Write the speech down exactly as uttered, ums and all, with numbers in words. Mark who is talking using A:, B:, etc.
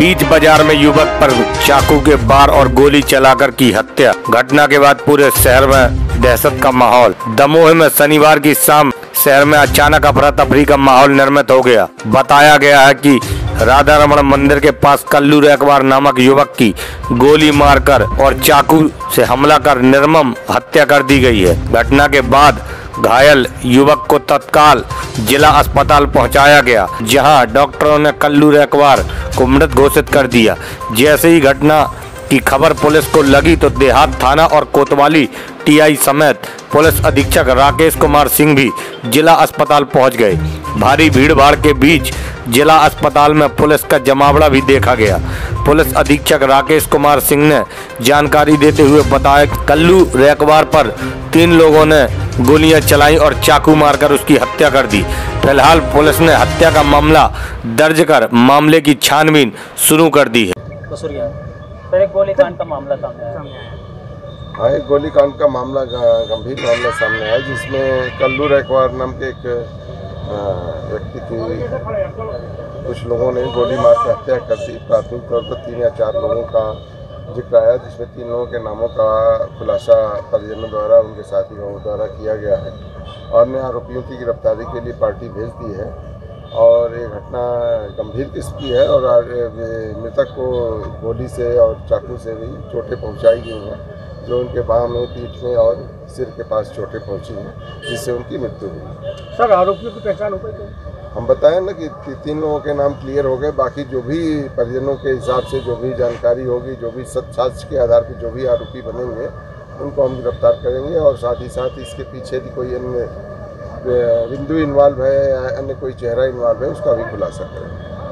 A: बीच बाजार में युवक पर चाकू के वार और गोली चलाकर की हत्या। घटना के बाद पूरे शहर में दहशत का माहौल। दमोह में शनिवार की शाम शहर में अचानक अफरा तफरी का माहौल निर्मित हो गया। बताया गया है कि राधा रमण मंदिर के पास कल्लू रैकवार नामक युवक की गोली मारकर और चाकू से हमला कर निर्मम हत्या कर दी गई है। घटना के बाद घायल युवक को तत्काल जिला अस्पताल पहुंचाया गया, जहां डॉक्टरों ने कल्लू रैकवार को मृत घोषित कर दिया। जैसे ही घटना की खबर पुलिस को लगी तो देहात थाना और कोतवाली टीआई समेत पुलिस अधीक्षक राकेश कुमार सिंह भी जिला अस्पताल पहुंच गए। भारी भीड़ भाड़ के बीच जिला अस्पताल में पुलिस का जमावड़ा भी देखा गया। पुलिस अधीक्षक राकेश कुमार सिंह ने जानकारी देते हुए बताया कि कल्लू रैकवार पर तीन लोगों ने गोलियां चलाई और चाकू मारकर उसकी हत्या कर दी। फिलहाल पुलिस ने हत्या का मामला दर्ज कर मामले की छानबीन शुरू कर दी है।
B: सर, एक गोलीकांड का मामला सामने आया।
C: हाँ, एक गोलीकांड का मामला गंभीर मामला सामने आया, जिसमें कल्लू रैकवार नाम के एक व्यक्ति की कुछ लोगों ने गोली मार कर हत्या कर दी। प्राथमिक तौर पर तीन या चार लोगों का जिक्र आया, जिसमें तीन लोगों के नामों का खुलासा परिजनों द्वारा, उनके साथियों द्वारा किया गया है और अन्य आरोपियों की गिरफ्तारी के लिए पार्टी भेज दी है। और ये घटना गंभीर किस्म की है और मृतक को गोली से और चाकू से भी चोटें पहुंचाई गई हैं, जो उनके बाह में, पीठ में और सिर के पास चोटें पहुंची हैं, जिससे उनकी मृत्यु हुई।
B: सर, आरोपियों की पहचान हो गई?
C: हम बताएं ना कि तीन लोगों के नाम क्लियर हो गए। बाकी जो भी परिजनों के हिसाब से जो भी जानकारी होगी, जो भी सत्य साक्ष्य के आधार पर जो भी आरोपी बनेंगे, उनको हम गिरफ्तार करेंगे और साथ ही साथ इसके पीछे भी कोई अन्य बिंदु इन्वॉल्व है या अन्य कोई चेहरा इन्वॉल्व है, उसका भी खुलासा करेंगे।